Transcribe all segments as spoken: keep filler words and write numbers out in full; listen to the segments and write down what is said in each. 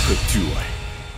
워크 듀얼.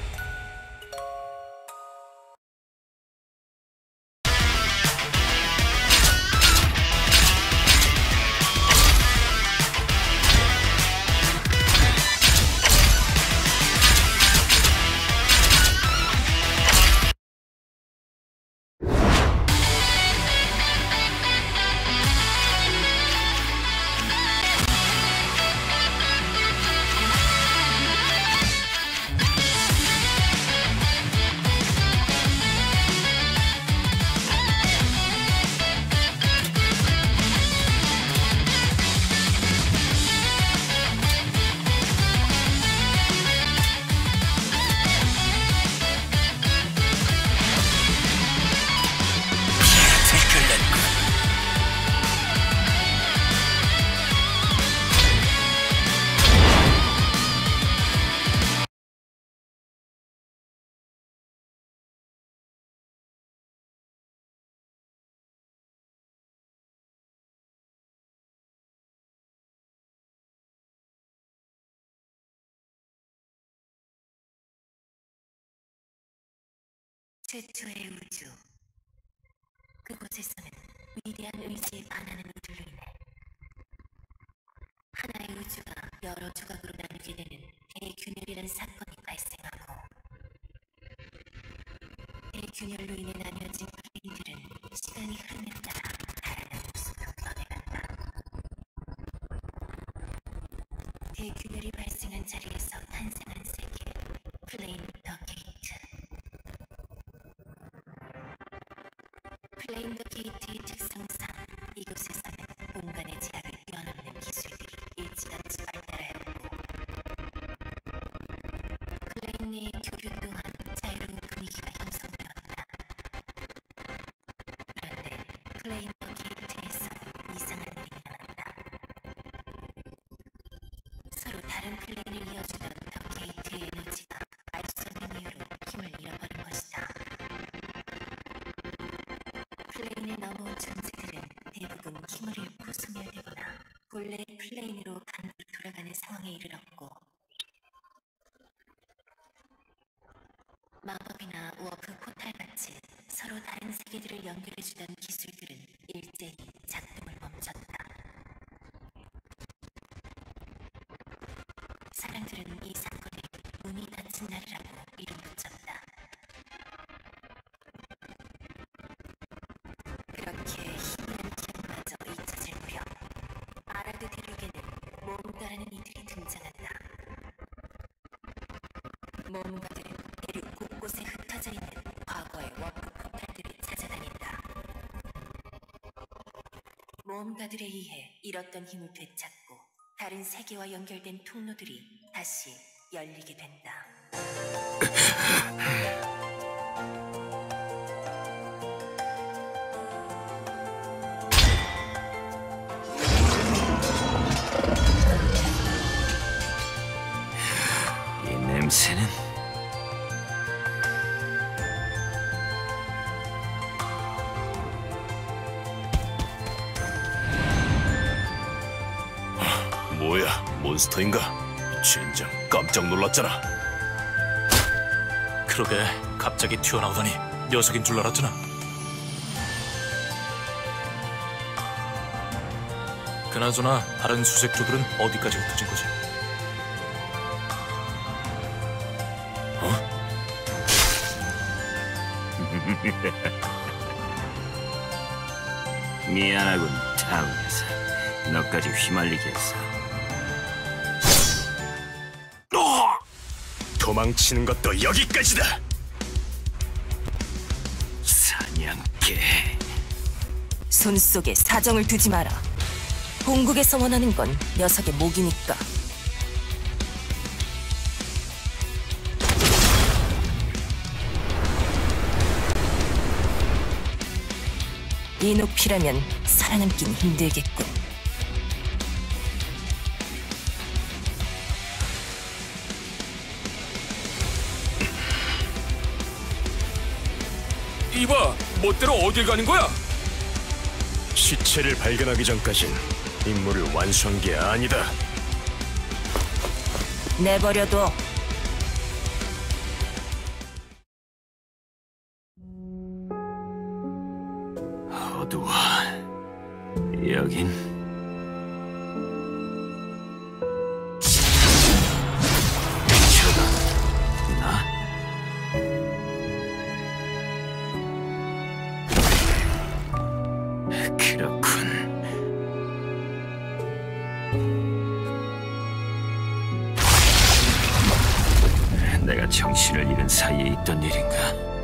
최초의 우주. 그곳에서는 위대한 의지에 반하는 우주로 인해 하나의 우주가 여러 조각으로 나누게 되는 대균열이라는 사건이 발생하고, 대균열로 인해 나뉘어진 플레인들은 시간이 흐름에 따라 다양한 모습으로 변해간다. 대균열이 발생한 자리에서 탄생한 세계, 플레인 더 게이트. 플레인 더 게이트의 특성상 이곳에서는 공간의 제약을 뛰어넘는 기술들이 일찌감치 발달하였고, 플레인 내의 교류 또한 자유로운 분위기가 형성되었다. 그런데 플레인 더 게이트에서 이상한 일이 일어났다. 서로 다른 플레인을 이어주던 더 게이트의 에너지가 알 수 없는 이유로 힘을 잃어버린 것이다. 플레인에 넘어온 존재들은 대부분 힘을 잃고 소멸되거나 본래의 플레인으로 반대로 돌아가는 상황에 이르렀고, 마법이나 워프 포탈같이 서로 다른 세계들을 연결해주던 기술들은 일제히 작동을 멈췄다. 사람들은 이 사건에 문이 닫힌 날이라고 이름 붙였다. 그렇게 희미한 기억마저 잊혀질 무렵 아라드 대륙에는 뭔가라는 이들이 등장한다. 뭔가들은 대륙 곳곳에 흩어져 있는 과거의 워프 포탈들을 찾아다닌다. 뭔가들에 의해 잃었던 힘을 되찾고 다른 세계와 연결된 통로들이 다시 열리게 된다. 이 냄새는 뭐야? 몬스터인가? 진짜 깜짝 놀랐잖아. 그러게, 갑자기 튀어나오더니 녀석인 줄 알았잖아. 그나저나 다른 수색조들은 어디까지 흩어진 거지? 미안하군, 타운에서 너까지 휘말리게 해서. 어! 도망치는 것도 여기까지다. 사냥개. 손속에 사정을 두지 마라. 본국에서 원하는 건 녀석의 목이니까. 이 높이라면 살아남긴 힘들겠군. 이봐, 멋대로 어딜 가는 거야? 시체를 발견하기 전까진 임무를 완수한 게 아니다. 내버려둬. 어두워. 여긴 저건 나? 그렇군. 내가 정신을 잃은 사이에 있던 일인가?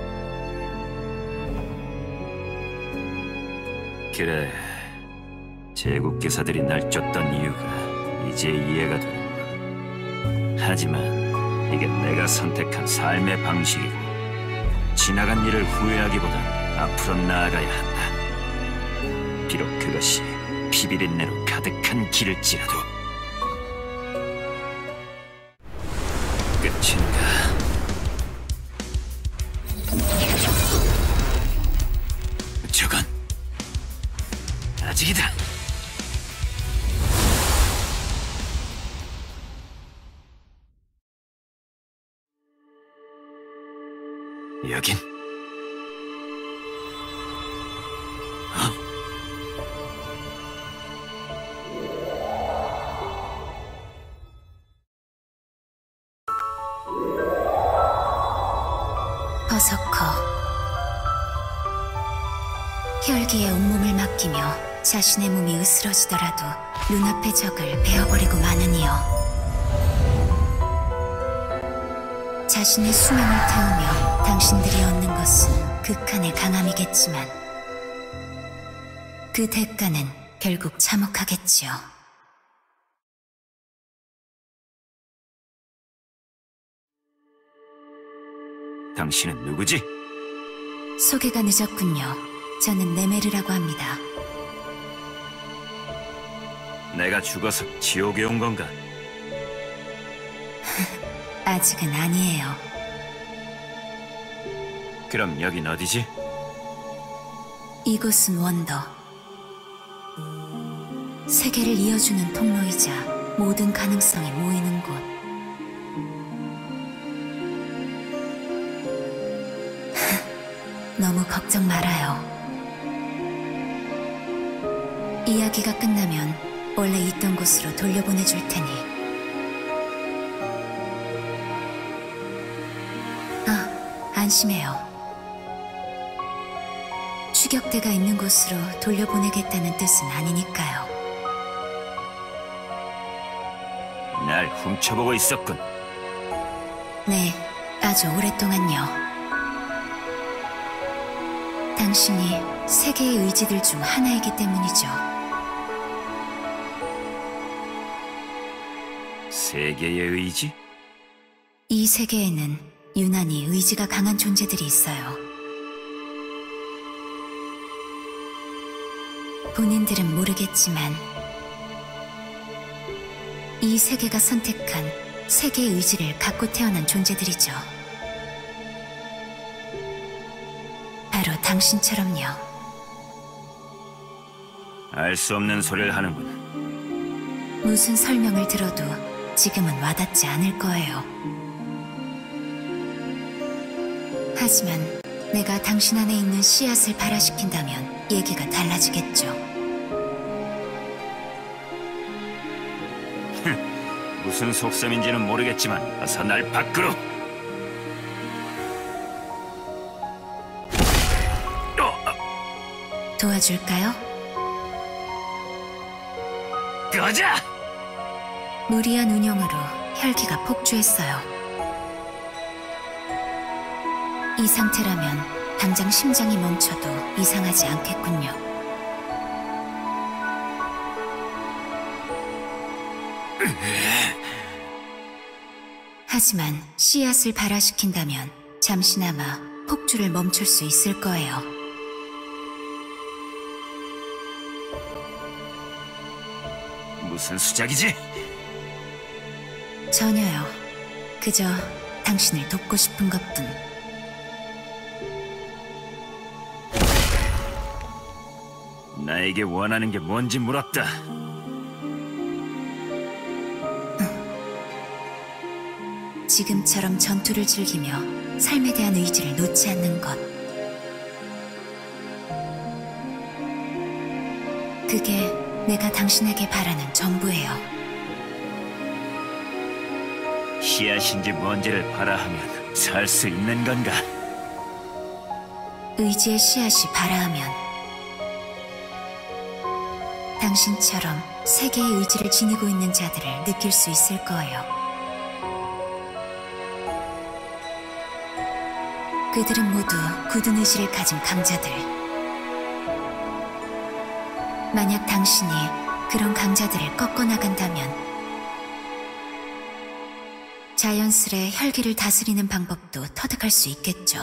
그래, 제국기사들이 날 쫓던 이유가 이제 이해가 되는군. 하지만 이게 내가 선택한 삶의 방식이고 지나간 일을 후회하기보단 앞으로 나아가야 한다. 비록 그것이 피비린내로 가득한 길을지라도. 끝인가? 저건 아직이다. 여긴 어? 버서커. 혈기에 온몸을 맡기며 자신의 몸이 으스러지더라도 눈앞의 적을 베어버리고 마는 이여. 자신의 수명을 태우며 당신들이 얻는 것은 극한의 강함이겠지만 그 대가는 결국 참혹하겠지요. 당신은 누구지? 소개가 늦었군요. 저는 네메르라고 합니다. 내가 죽어서 지옥에 온 건가? 아직은 아니에요. 그럼 여긴 어디지? 이곳은 원더. 세계를 이어주는 통로이자 모든 가능성이 모이는 곳. 너무 걱정 말아요. 이야기가 끝나면 원래 있던 곳으로 돌려보내줄 테니. 아, 안심해요. 추격대가 있는 곳으로 돌려보내겠다는 뜻은 아니니까요. 날 훔쳐보고 있었군. 네, 아주 오랫동안요. 당신이 세계의 의지들 중 하나이기 때문이죠. 세계의 의지? 이 세계에는 유난히 의지가 강한 존재들이 있어요. 본인들은 모르겠지만 이 세계가 선택한 세계의 의지를 갖고 태어난 존재들이죠. 바로 당신처럼요. 알 수 없는 소리를 하는군. 무슨 설명을 들어도 지금은 와닿지 않을 거예요. 하지만 내가 당신 안에 있는 씨앗을 발화시킨다면 얘기가 달라지겠죠. 무슨 속셈인지는 모르겠지만 어서 날 밖으로. 도와줄까요? 가자! 무리한 운영으로 혈기가 폭주했어요. 이 상태라면 당장 심장이 멈춰도 이상하지 않겠군요. 하지만 씨앗을 발화시킨다면 잠시나마 폭주를 멈출 수 있을 거예요. 무슨 수작이지? 전혀요. 그저 당신을 돕고 싶은 것뿐. 나에게 원하는 게 뭔지 물었다. 지금처럼 전투를 즐기며 삶에 대한 의지를 놓지 않는 것. 그게 내가 당신에게 바라는 전부예요. 씨앗인지 뭔지를 바라하면 살 수 있는 건가? 의지의 씨앗이 발아하면 당신처럼 세계의 의지를 지니고 있는 자들을 느낄 수 있을 거예요. 그들은 모두 굳은 의지를 가진 강자들. 만약 당신이 그런 강자들을 꺾어나간다면 자연스레 혈기를 다스리는 방법도 터득할 수 있겠죠.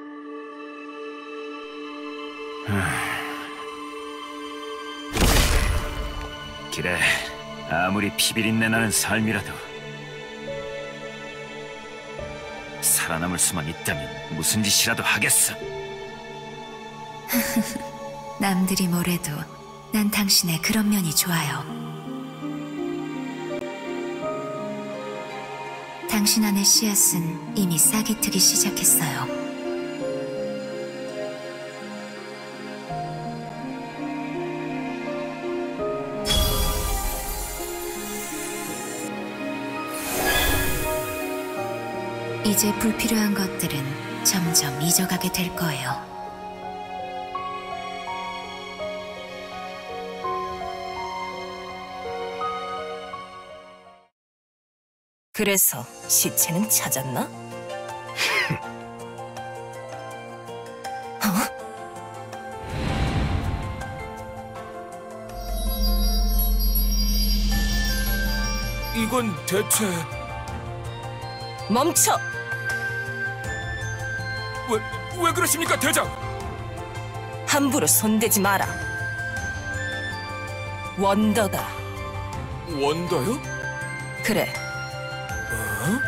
그래, 아무리 피비린내 나는 삶이라도 살아남을 수만 있다면 무슨 짓이라도 하겠어. 남들이 뭐래도 난 당신의 그런 면이 좋아요. 당신 안의 씨앗은 이미 싹이 트기 시작했어요. 이제 불필요한 것들은 점점 잊어가게 될 거예요. 그래서 시체는 찾았나? 어? 이건 대체 멈춰! 왜, 왜 그러십니까, 대장? 함부로 손대지 마라. 원더다. 원더요? 그래. 어?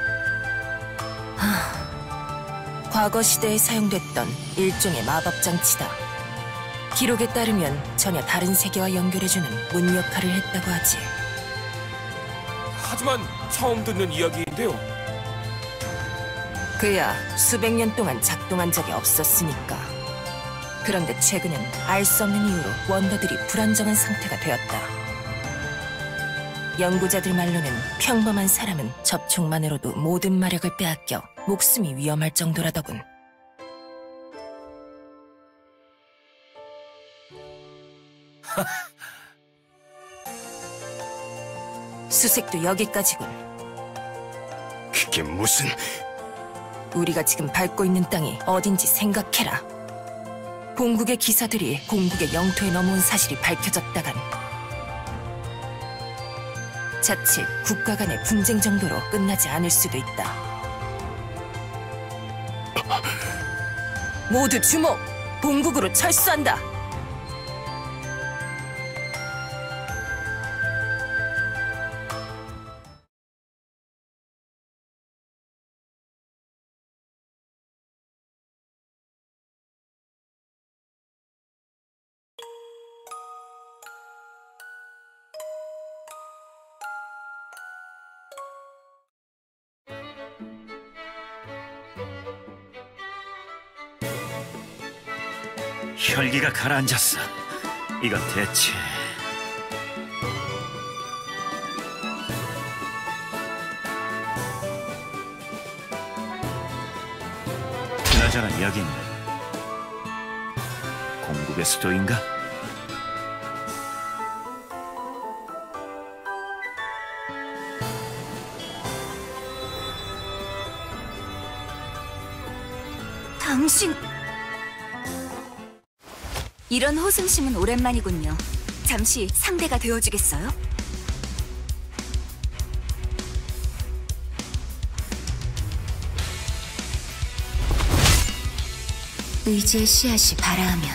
과거 시대에 사용됐던 일종의 마법 장치다. 기록에 따르면 전혀 다른 세계와 연결해주는 문 역할을 했다고 하지. 하지만 처음 듣는 이야기인데요. 그야 수백 년 동안 작동한 적이 없었으니까. 그런데 최근엔 알 수 없는 이유로 원더들이 불안정한 상태가 되었다. 연구자들 말로는 평범한 사람은 접촉만으로도 모든 마력을 빼앗겨 목숨이 위험할 정도라더군. 수색도 여기까지군. 그게 무슨... 우리가 지금 밟고 있는 땅이 어딘지 생각해라. 본국의 기사들이 공국의 영토에 넘어온 사실이 밝혀졌다간 자칫 국가 간의 분쟁 정도로 끝나지 않을 수도 있다. 모두 주목! 본국으로 철수한다! 혈기가 가라앉았어. 이건 대체... 그나저나 여긴 공국의 수도인가? 당신... 이런 호승심은 오랜만이군요. 잠시 상대가 되어주겠어요? 의지의 씨앗이 발아하면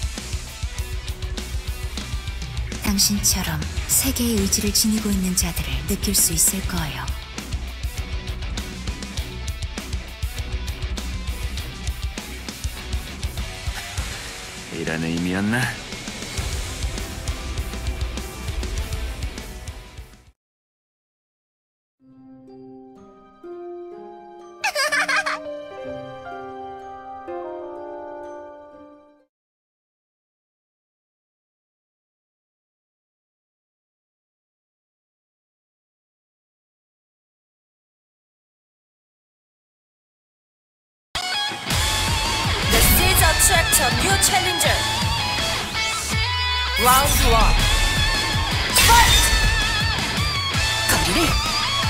당신처럼 세계의 의지를 지니고 있는 자들을 느낄 수 있을 거예요. 이런 의미였나? attract a new challenger. Round one. Fight! 거리를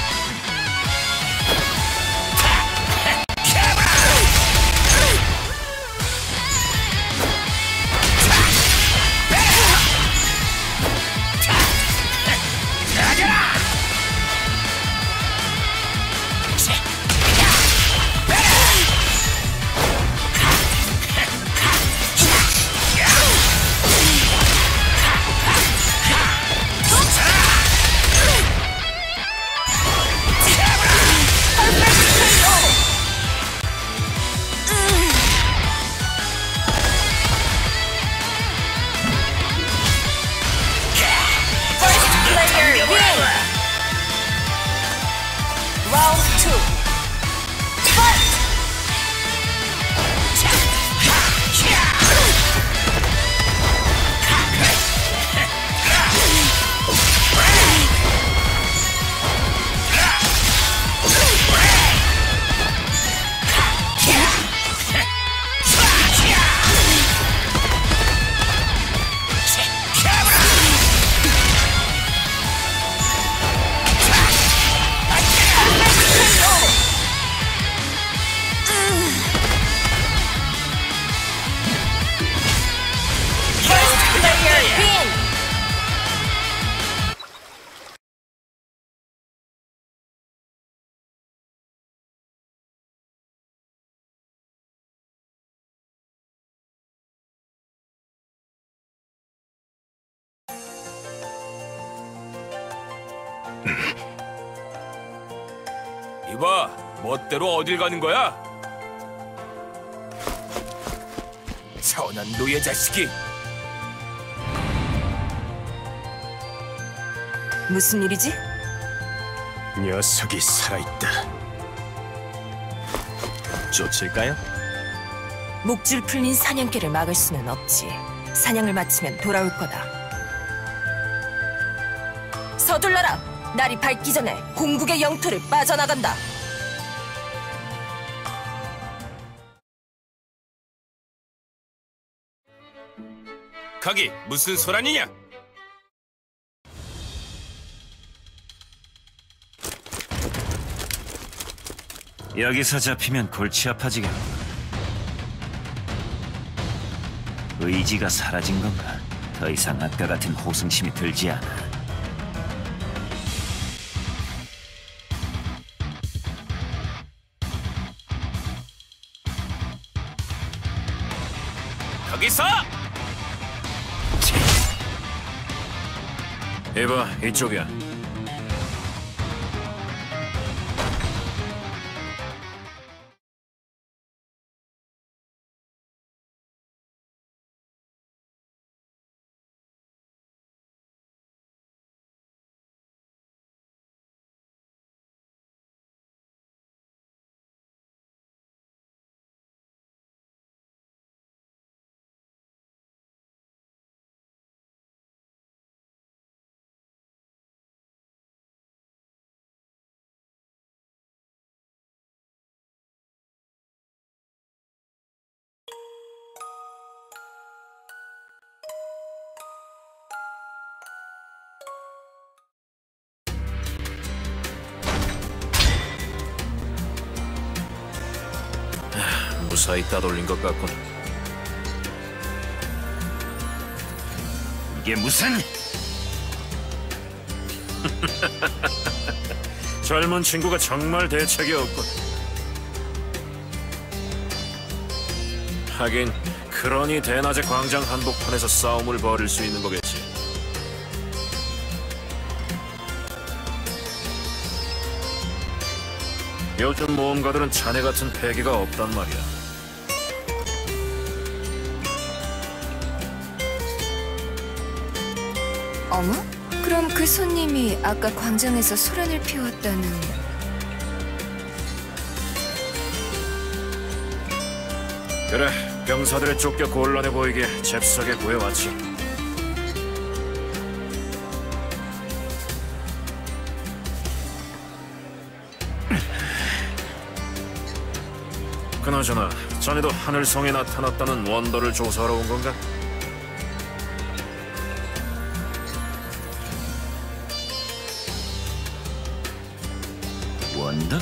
이봐, 멋대로 어딜 가는 거야? 선한 노예 자식이. 무슨 일이지? 녀석이 살아있다. 쫓을까요? 목줄 풀린 사냥개를 막을 수는 없지. 사냥을 마치면 돌아올 거다. 서둘러라! 날이 밝기 전에 공국의 영토를 빠져나간다. 가기, 무슨 소란이냐? 여기서 잡히면 골치 아파지겠다. 의지가 사라진 건가? 더 이상 아까 같은 호승심이 들지 않아. 거기서! 이봐, 이쪽이야. 무사히 따돌린 것 같군. 이게 무슨... 젊은 친구가 정말 대책이 없군. 하긴 그러니 대낮에 광장 한복판에서 싸움을 벌일 수 있는 거겠지. 요즘 모험가들은 자네 같은 패기가 없단 말이야. 어머? 그럼 그 손님이 아까 광장에서 소란을 피웠다는... 그래, 병사들의 쫓겨 곤란해 보이게 잽싸게 구해왔지. 그나저나 그나저나 자네도 하늘성에 나타났다는 원더를 조사하러 온 건가? 원더?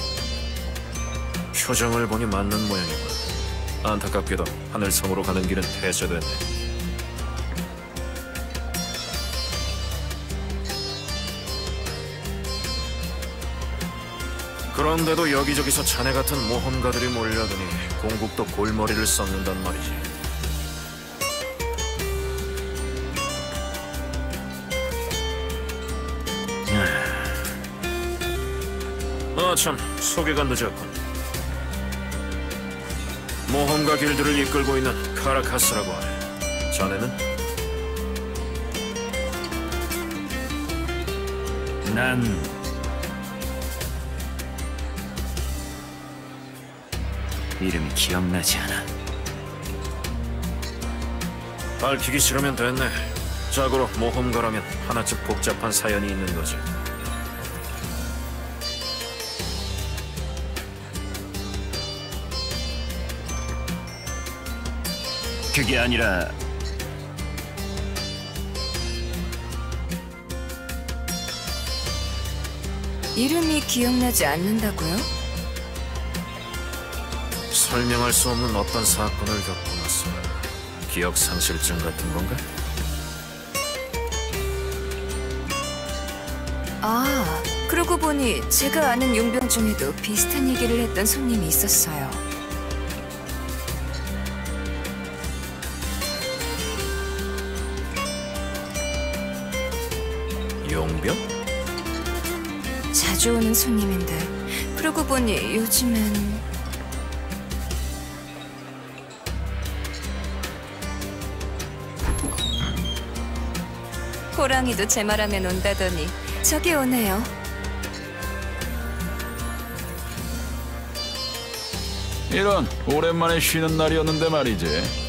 표정을 보니 맞는 모양이군. 안타깝게도 하늘성으로 가는 길은 폐쇄됐네. 그런데도 여기저기서 자네 같은 모험가들이 몰려드니 공국도 골머리를 썩는단 말이지. 아 참, 소개가 늦었군. 모험가 길드를 이끌고 있는 카라카스라고 하네. 자네는? 난 이름이 기억나지 않아. 밝히기 싫으면 됐네. 자고로 모험가라면 하나쯤 복잡한 사연이 있는 거지. 그게 아니라 이름이 기억나지 않는다고요? 설명할 수 없는 어떤 사건을 겪고 났어. 기억 상실증 같은 건가? 아, 그러고 보니 제가 아는 용병 중에도 비슷한 얘기를 했던 손님이 있었어요. 용병? 자주 오는 손님인데 그러고 보니 요즘엔 호랑이도 제 말하면 온다더니 저기 오네요. 이런 오랜만에 쉬는 날이었는데 말이지.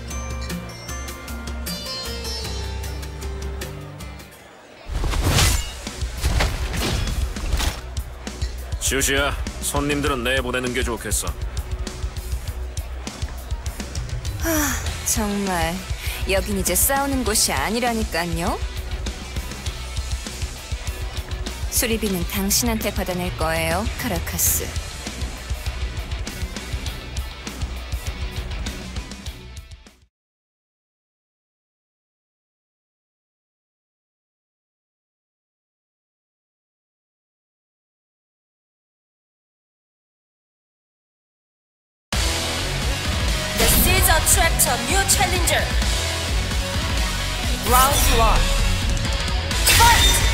슈시야, 손님들은 내보내는 게 좋겠어. 정말 여긴 이제 싸우는 곳이 아니라니깐요. 수리비는 당신한테 받아낼 거예요, 카라카스. This is attract a new challenger. Round one. Fight!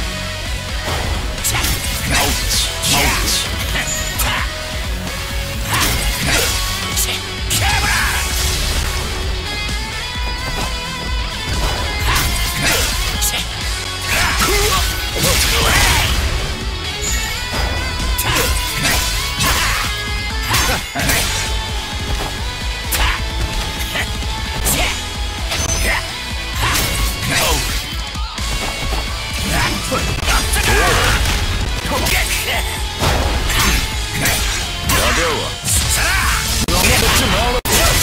가벼워. 너무 먹지 말아.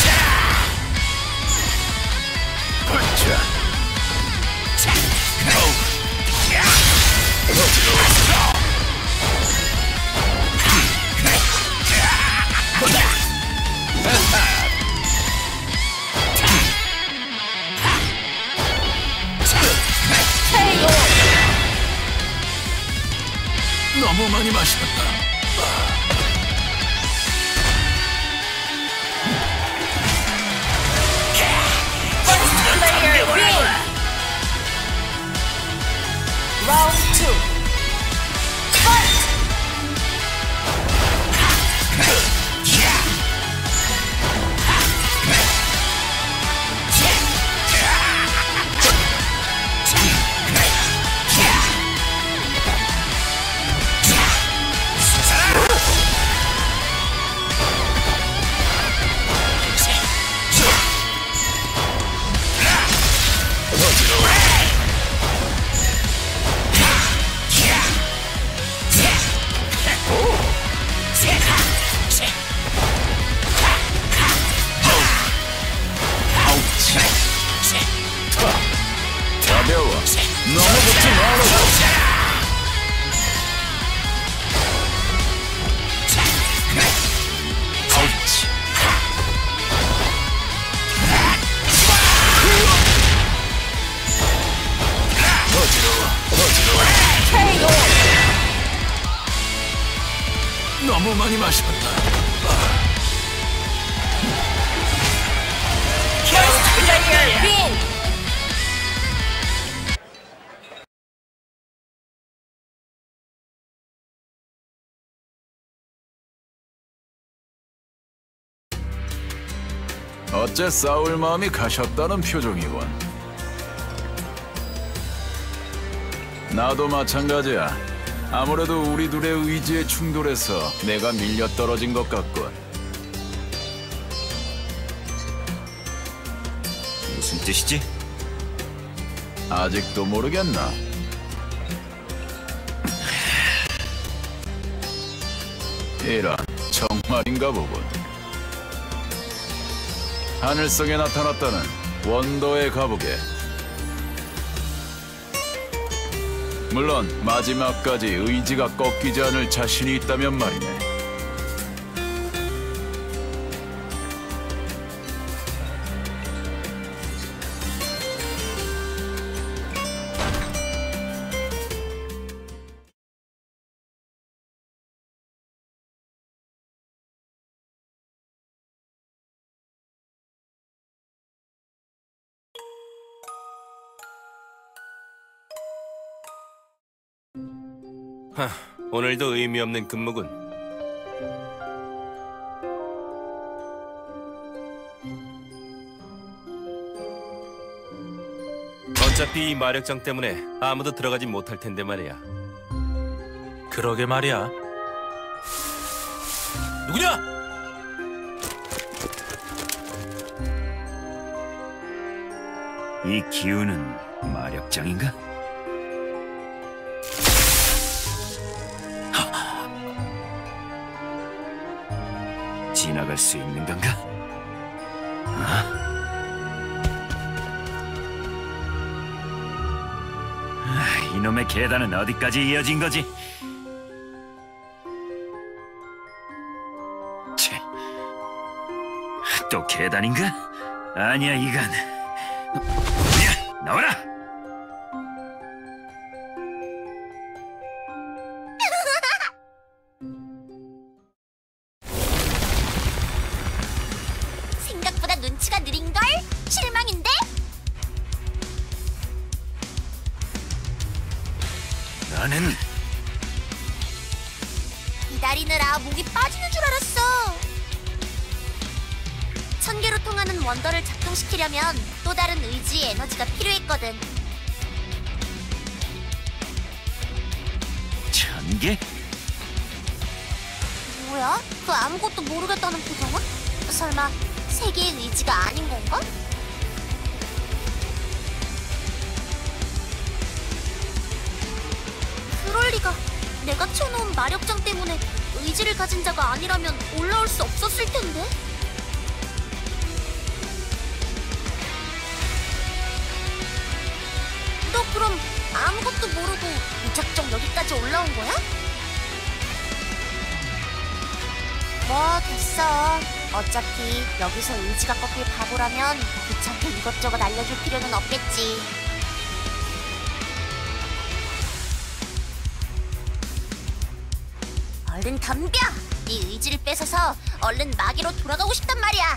너무 많이 마셨다. Player win. Round two. Fight! 빈! 어째 싸울 마음이 가셨다는 표정이군. 나도 마찬가지야. 아무래도 우리 둘의 의지에 충돌해서 내가 밀려 떨어진 것 같군. 무슨 뜻이지? 아직도 모르겠나? 이런, 정말인가 보군. 하늘성에 나타났다는 원더의 가복에 물론 마지막까지 의지가 꺾이지 않을 자신이 있다면 말이네. 하, 오늘도 의미 없는 근무군. 어차피 이 마력장 때문에 아무도 들어가지 못할 텐데 말이야. 그러게 말이야. 누구냐? 이 기운은 마력장인가? 지나갈 수 있는 건가? 아, 이놈의 계단은 어디까지 이어진 거지? 채, 또 계단인가? 아니야, 이건. 야, 나와라! 생각보다 눈치가 느린걸? 실망인데? 나는 기다리느라 목이 빠지는 줄 알았어. 천개로 통하는 원더를 작동시키려면 또 다른 의지의 에너지가 필요했거든. 천개? 뭐야? 그 아무것도 모르겠다는 표정은? 설마 세계의 의지가 아닌 건가? 그럴 리가. 내가 쳐놓은 마력장 때문에 의지를 가진 자가 아니라면 올라올 수 없었을 텐데. 너 그럼 아무것도 모르고 무작정 여기까지 올라온 거야? 뭐 됐어. 어차피 여기서 의지가 꺾일 바보라면 귀찮게 이것저것 알려줄 필요는 없겠지. 얼른 덤벼! 네 의지를 뺏어서 얼른 마계로 돌아가고 싶단 말이야.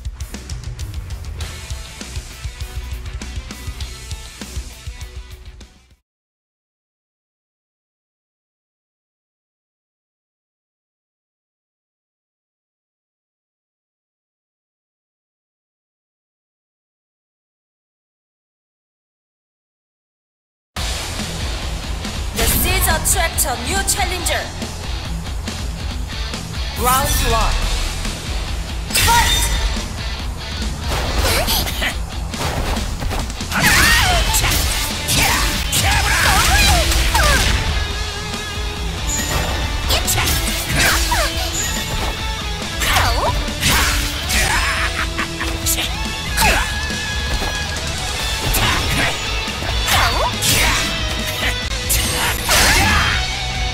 This is attract a new challenger. Round one. Fight!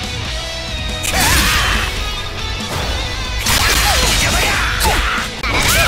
나라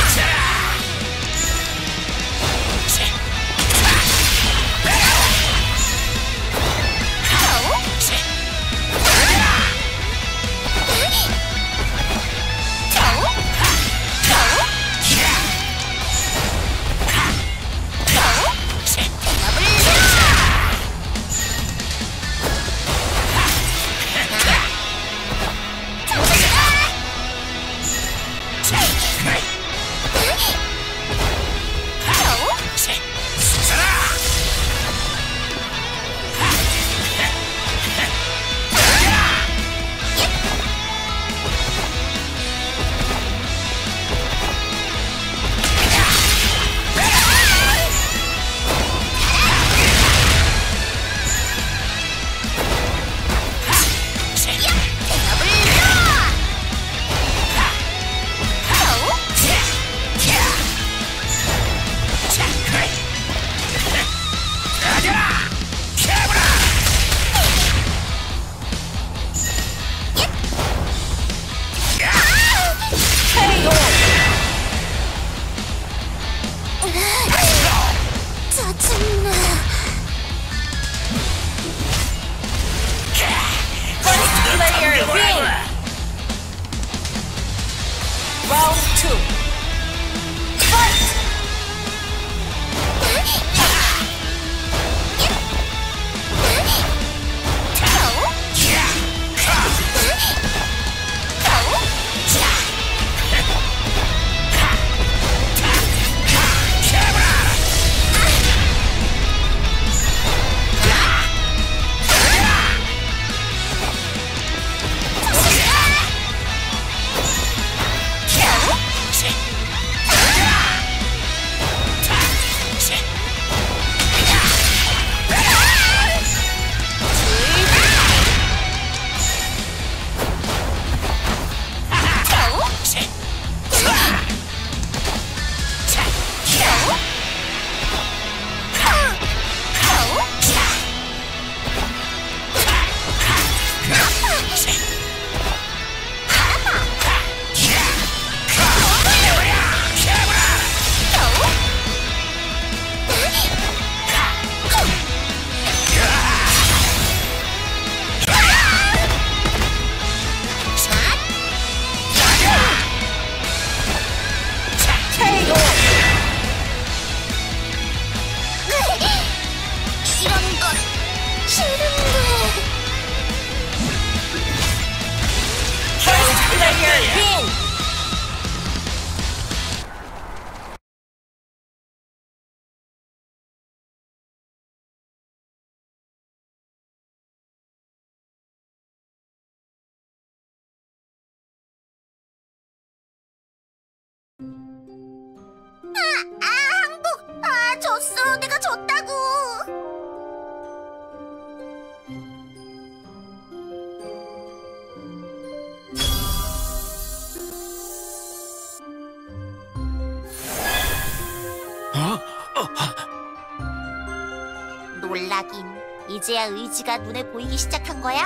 아, 항복! 아, 졌어! 내가 졌다고! 놀라긴. 이제야 의지가 눈에 보이기 시작한 거야?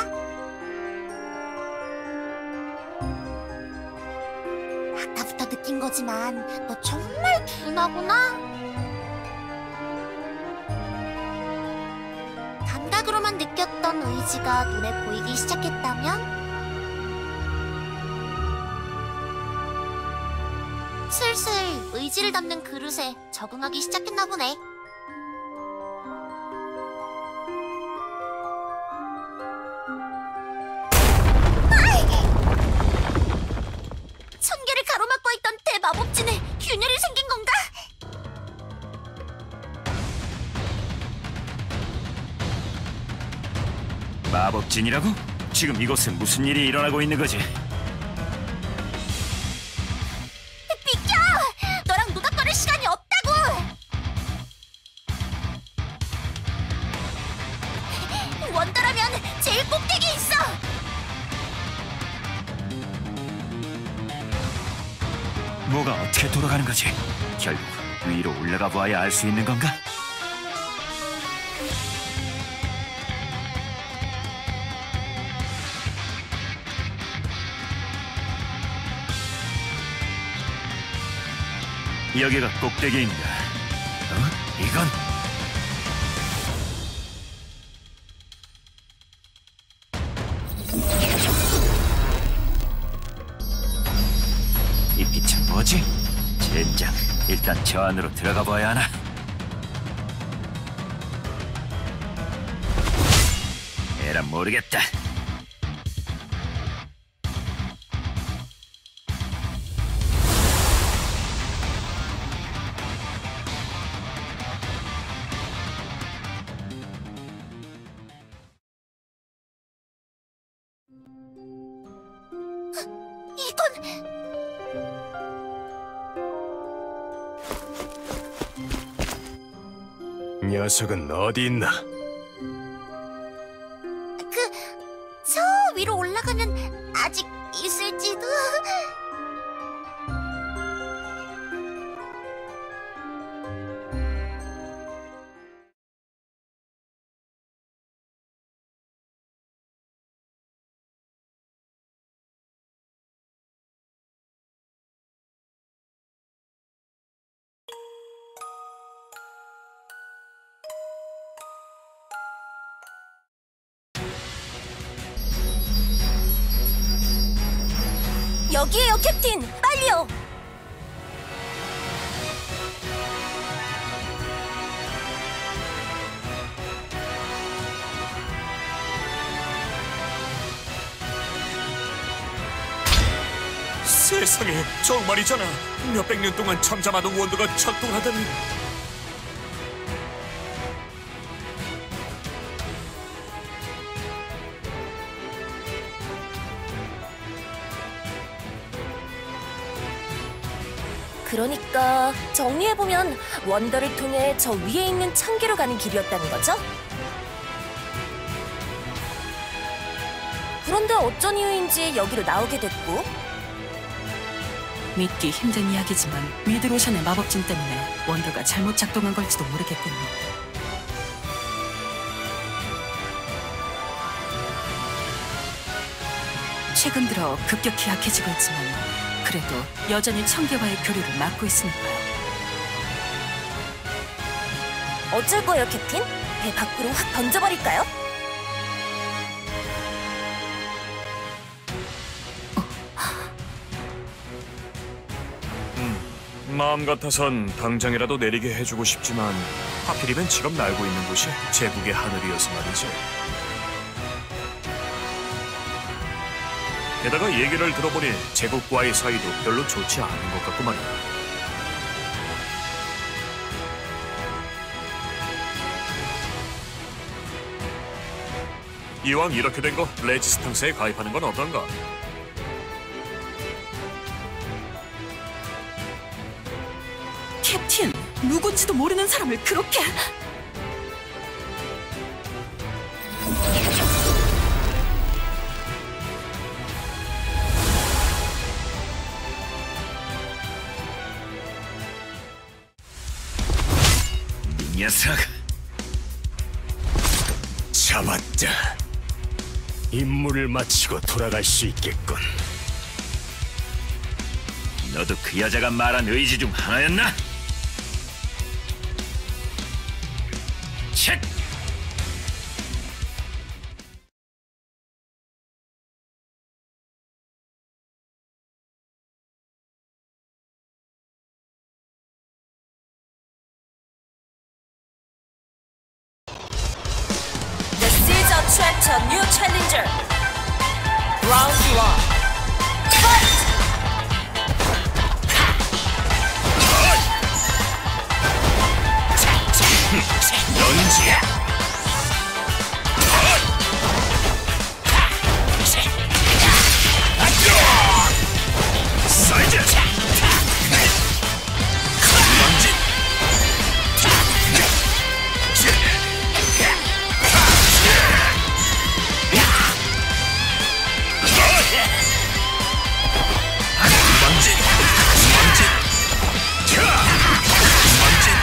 아까부터 느낀 거지만 너 정말 둔하구나. 감각으로만 느꼈던 의지가 눈에 보이기 시작했다면? 슬슬 의지를 담는 그릇에 적응하기 시작했나 보네. 천개를 가로막고 있던 대마법진에 균열이 생긴 건가? 마법진이라고? 지금 이곳에 무슨 일이 일어나고 있는 거지? 비켜! 너랑 노닥거릴 시간이 없다고! 원더라면 제일 꼭대기에 있어! 뭐가 어떻게 돌아가는 거지? 결국 위로 올라가 보아야 알 수 있는 건가? 여기가 꼭대기인가? 어? 이건? 이 빛은 뭐지? 젠장, 일단 저 안으로 들어가 봐야 하나? 에라 모르겠다. 이건... 녀석은 어디 있나? 그... 저 위로 올라가면 아직 있을지도... 여기에요, 캡틴! 빨리요! 세상에, 정말이잖아. 몇백 년 동안 잠잠하던 원더가 작동하다니. 그러니까 정리해보면 원더를 통해 저 위에 있는 천계로 가는 길이었다는 거죠? 그런데 어쩐 이유인지 여기로 나오게 됐고, 믿기 힘든 이야기지만 미드로션의 마법진 때문에 원더가 잘못 작동한 걸지도 모르겠군요. 최근 들어 급격히 약해지고 있지만 그래도 여전히 천계와의 교류를 막고 있으니까요. 어쩔 거예요, 캡틴? 배 밖으로 확 던져버릴까요? 마음 같아선 당장이라도 내리게 해주고 싶지만 하필이면 지금 날고 있는 곳이 제국의 하늘이어서 말이지. 게다가 얘기를 들어보니 제국과의 사이도 별로 좋지 않은 것 같고 말이야. 이왕 이렇게 된 거 레지스탕스에 가입하는 건 어떤가? 캡틴, 누군지도 모르는 사람을 그렇게... 이 녀석. 잡았다. 임무를 마치고 돌아갈 수 있겠군. 너도 그 여자가 말한 의지 중 하나였나? 쳇! This is a threat, a new challenger. Round one. Fight! 넌지야. 사이즈. 건방진. 건방진. 건방진. 건방진.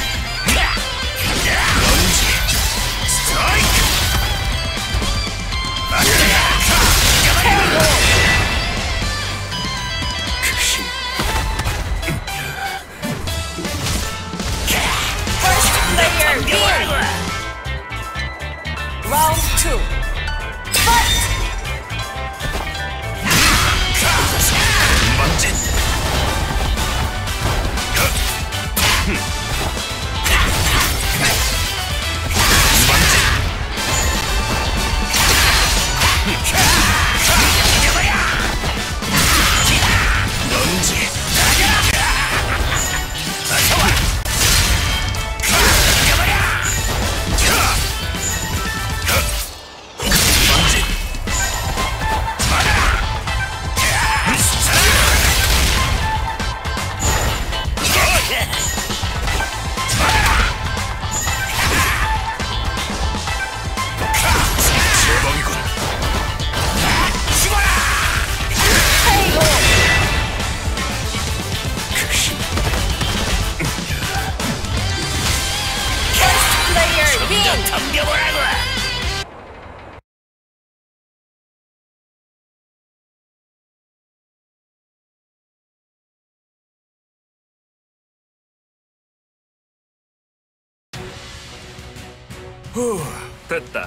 Round two. Fight! 건방진. 넌지. 후, 됐다.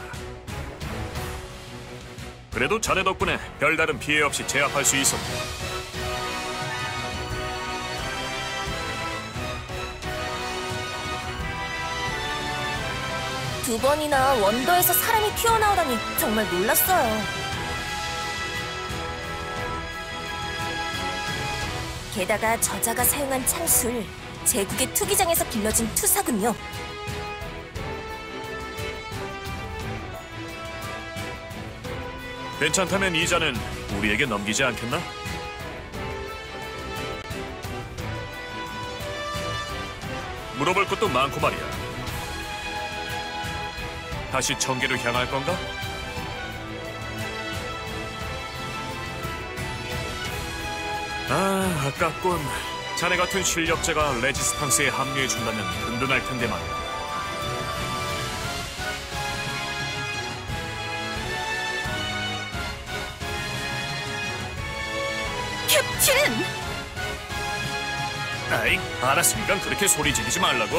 그래도 자네 덕분에 별다른 피해 없이 제압할 수 있었다. 두 번이나 원더에서 사람이 튀어나오다니 정말 놀랐어요. 게다가 저자가 사용한 창술, 제국의 투기장에서 길러진 투사군요. 괜찮다면 이자는 우리에게 넘기지 않겠나? 물어볼 것도 많고 말이야. 다시 청계로 향할 건가? 아, 아깝군. 자네 같은 실력자가 레지스탕스에 합류해준다면 든든할 텐데 말이야. 캡틴! 아이, 알았으니까 그렇게 소리 지르지 말라고.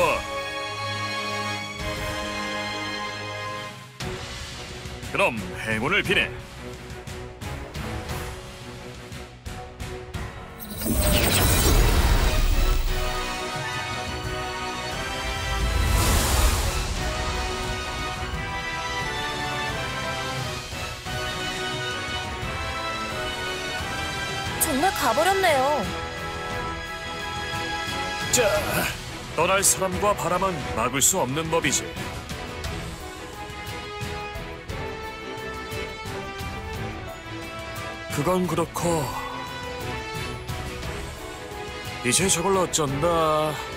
그럼 행운을 비네. 정말 가버렸네요. 자, 떠날 사람과 바람은 막을 수 없는 법이지. 그건 그렇고 이제 저걸 어쩐다.